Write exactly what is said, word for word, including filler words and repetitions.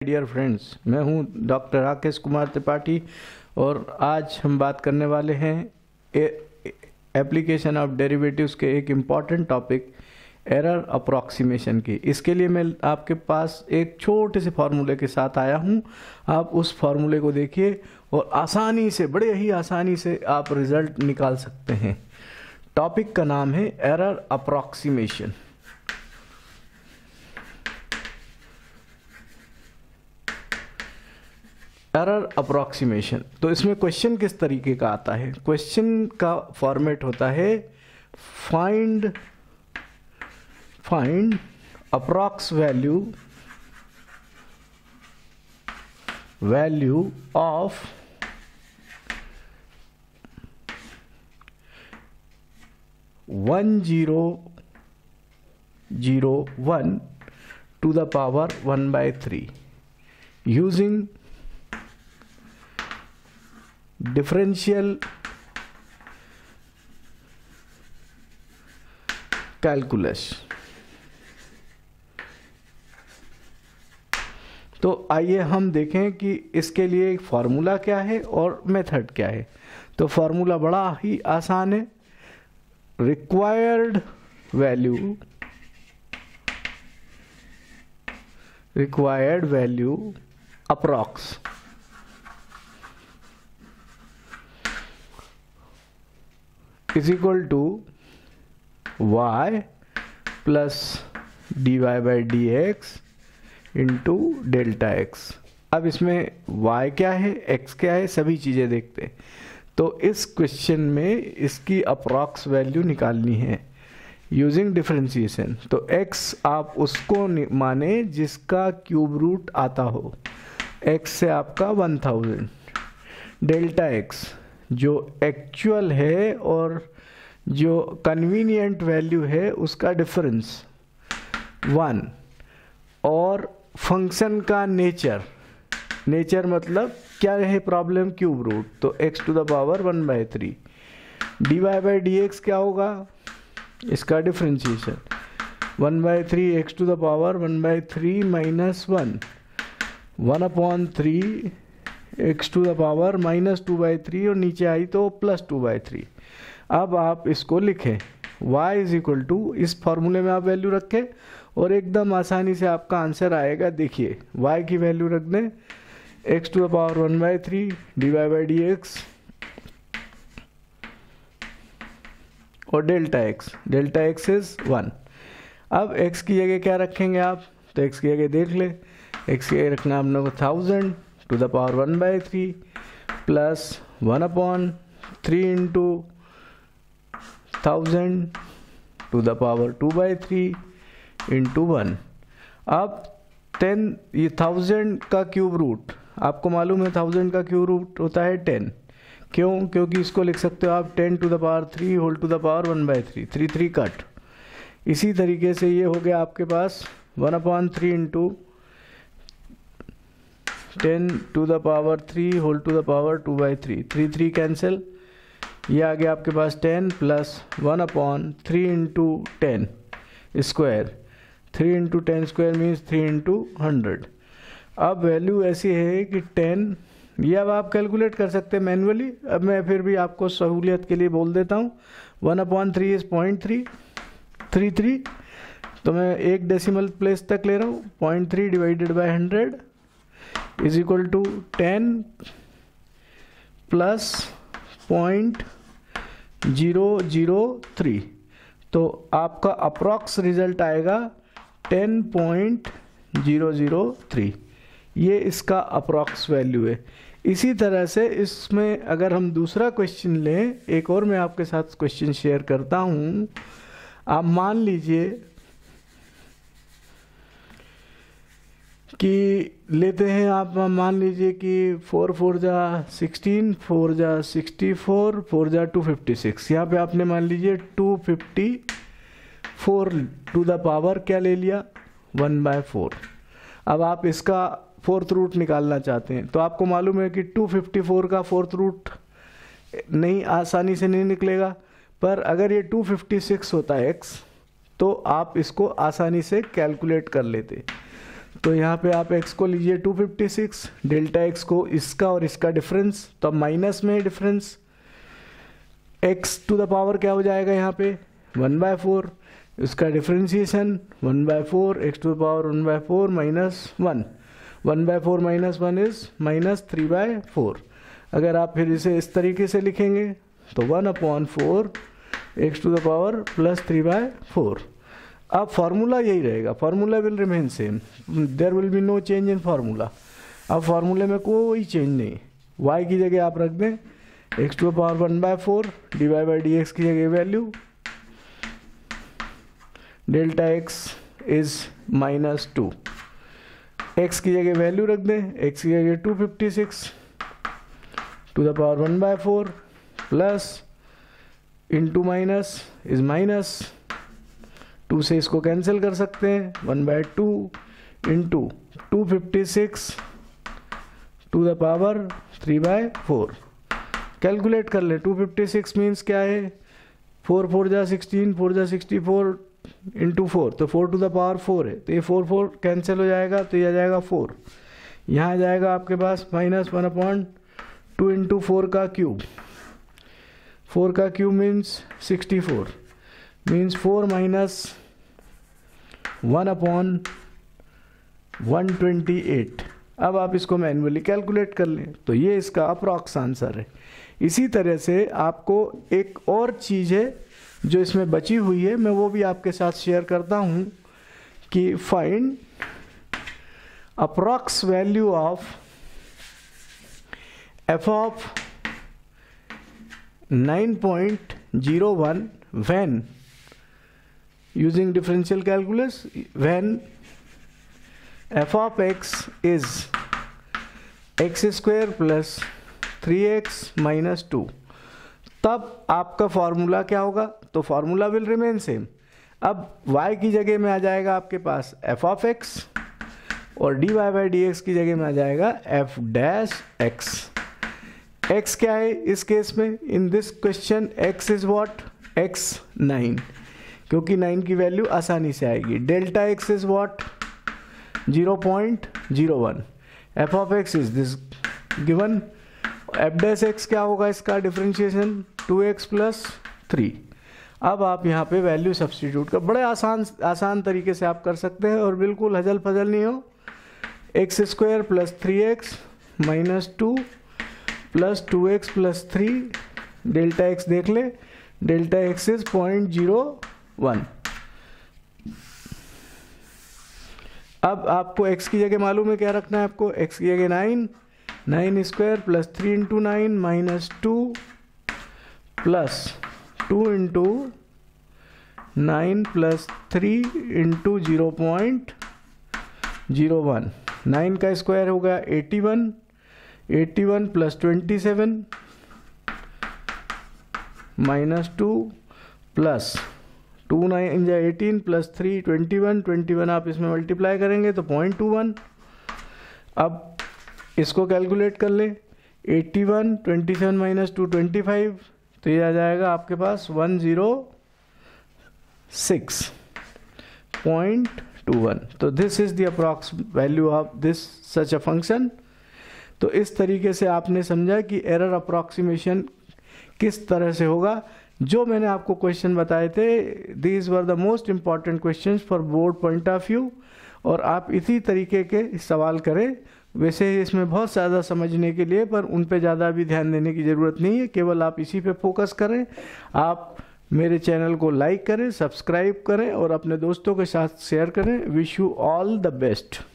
Dear friends, मैं हूं doctor Rakesh Kumar Tripathi और आज हम बात करने वाले हैं एप्लीकेशन ऑफ डेरिवेटिव्स के एक इम्पॉर्टेंट टॉपिक एरर अप्रॉक्सीमेशन की। इसके लिए मैं आपके पास एक छोटे से फार्मूले के साथ आया हूं। आप उस फार्मूले को देखिए और आसानी से, बड़े ही आसानी से आप रिजल्ट निकाल सकते हैं। टॉपिक का नाम है एरर अप्रॉक्सीमेशन। एरर अप्रॉक्सीमेशन, तो इसमें क्वेश्चन किस तरीके का आता है? क्वेश्चन का फॉर्मेट होता है find find approx value value of one zero zero one to the power one by three using differential calculus. तो आइए हम देखें कि इसके लिए एक फार्मूला क्या है और मेथड क्या है। तो फार्मूला बड़ा ही आसान है। Required value required value approx is equal to y plus dy by dx into delta x। अब इसमें y क्या है, x क्या है, सभी चीज़ें देखते हैं। तो इस क्वेश्चन में इसकी अप्रॉक्स वैल्यू निकालनी है यूजिंग डिफरेंशिएशन। तो x आप उसको माने जिसका क्यूब रूट आता हो। x से आपका वन थाउजेंड, डेल्टा x जो एक्चुअल है और जो कन्वीनियंट वैल्यू है उसका डिफरेंस वन, और फंक्शन का नेचर नेचर मतलब क्या है प्रॉब्लम, क्यूब रूट, तो x to the power one by three. D Y by D X क्या होगा, इसका differentiation one by three X to the power one by three minus one, one upon three X to the power minus two by three और नीचे आई तो plus two by three. अब आप इसको लिखें y इज इक्वल टू, इस फॉर्मूले में आप वैल्यू रखें और एकदम आसानी से आपका आंसर आएगा। देखिए y की वैल्यू रख दें x to the power one by three D Y by D X और delta x, delta x is one. अब x की जगह क्या रखेंगे आप, तो x की जगह देख ले, x की जगह रखना आप लोगों को thousand to the power one by three plus one upon three into thousand to the power two by three into one. अब टेन, ये थाउजेंड का क्यूब रूट आपको मालूम है, थाउजेंड का क्यूब रूट होता है टेन। क्यों? क्योंकि इसको लिख सकते हो आप ten to the power three whole to the power one by three, three three cut. इसी तरीके से ये हो गया आपके पास one upon three into ten to the power three whole to the power two by three, three three cancel, ये आ गया आपके पास ten plus one upon three into ten square, three into ten square means three into hundred. अब value ऐसी है कि ten, ये अब आप कैलकुलेट कर सकते हैं मैनुअली। अब मैं फिर भी आपको सहूलियत के लिए बोल देता हूँ, one upon three is point three three three, तो मैं एक डेसिमल प्लेस तक ले रहा हूँ, point three divided by hundred is equal to ten plus point zero zero three. तो आपका अप्रॉक्स रिजल्ट आएगा ten point zero zero three. ये इसका अप्रॉक्स वैल्यू है। इसी तरह से इसमें अगर हम दूसरा क्वेश्चन लें, एक और मैं आपके साथ क्वेश्चन शेयर करता हूँ। आप मान लीजिए कि लेते हैं आप, मान लीजिए कि फोर फोर जा सिक्सटीन, फोर जा सिक्सटी फोर, फोर जा टू फिफ्टी सिक्स। यहाँ पे आपने मान लीजिए two fifty four to the power क्या ले लिया, वन बाय फोर। अब आप इसका फोर्थ रूट निकालना चाहते हैं, तो आपको मालूम है कि टू फिफ्टी फोर का फोर्थ रूट नहीं, आसानी से नहीं निकलेगा। पर अगर ये टू फिफ्टी सिक्स होता है x, तो आप इसको आसानी से कैलकुलेट कर लेते। तो यहाँ पे आप x को लीजिए two fifty six, delta x को इसका और इसका डिफरेंस, तो अब माइनस में difference, x to the power क्या हो जाएगा यहाँ पे वन बाय फोर, इसका differentiation one by four, x to the power one by four minus one, one by four minus one is minus three by four. अगर आप फिर इसे इस तरीके से लिखेंगे तो one upon four x to the power plus three by four. अब फार्मूला यही रहेगा, formula will remain same, there will be no change in formula. अब फार्मूले में कोई चेंज नहीं, y की जगह आप रख दें x to the power one by four, d Y by D x की जगह value, delta x is minus two, x की जगह वैल्यू रख दें, x की जगह two fifty six to the power one by four plus into minus is minus, two से इसको कैंसिल कर सकते हैं, one by two into two fifty six to the power three by four. Calculate कर लें, to fifty six means क्या है, four four जा सिक्सटीन, फोर जा सिक्सटी फोर इंटू फोर, तो four to the power four है, तो ये फोर फोर कैंसिल हो जाएगा, तो ये आ जाएगा फोर। यहाँ आ जाएगा आपके पास minus one upon two into four का क्यूब, फोर का cube means sixty four, means four minus one upon one twenty eight. अब आप इसको मैन्युअली कैलकुलेट कर लें, तो ये इसका अप्रॉक्स आंसर है। इसी तरह से आपको एक और चीज़ है जो इसमें बची हुई है, मैं वो भी आपके साथ शेयर करता हूँ कि find approx value of f of nine point zero one when using differential calculus, when f of x is x square plus three x minus two, तब आपका फॉर्मूला क्या होगा, तो फॉर्मूला विल रिमेन सेम। अब y की जगह में आ जाएगा आपके पास f of x और dy by dx की जगह में आ जाएगा f dash x। x क्या है इस केस में, in this question x is what, x nine, क्योंकि नाइन की वैल्यू आसानी से आएगी। Delta x is what zero point zero one, f of x is this given, f dash x क्या होगा इसका differentiation two x plus three. अब आप यहाँ पे वैल्यू सब्स्टिट्यूट कर, बड़े आसान आसान तरीके से आप कर सकते हैं और बिल्कुल हजल फजल नहीं हो। X square plus three x minus two plus two x plus three, delta x देख ले, delta x is point zero one. अब आपको x की जगह मालूम है क्या रखना है आपको, x की जगह nine, nine square plus three into nine minus two plus two into nine plus three into zero point zero one. Nine का स्क्वायर होगा eighty one, eighty one plus twenty seven minus two plus two nine या eighteen plus three twenty one, twenty one आप इसमें multiply करेंगे तो point two one. अब इसको calculate कर ले, eighty one twenty seven minus two twenty five, तो ये आ जाएगा आपके पास one zero six point two one. तो this is the approx value of this such a function. तो इस तरीके से आपने समझा कि एरर अप्रॉक्सीमेशन किस तरह से होगा। जो मैंने आपको क्वेश्चन बताए थे, these were the most important questions for board point of view, और आप इसी तरीके के सवाल करें। वैसे इसमें बहुत ज़्यादा समझने के लिए, पर उन पे ज़्यादा भी ध्यान देने की ज़रूरत नहीं है, केवल आप इसी पे फोकस करें। आप मेरे चैनल को लाइक करें, सब्सक्राइब करें और अपने दोस्तों के साथ शेयर करें। Wish you all the best.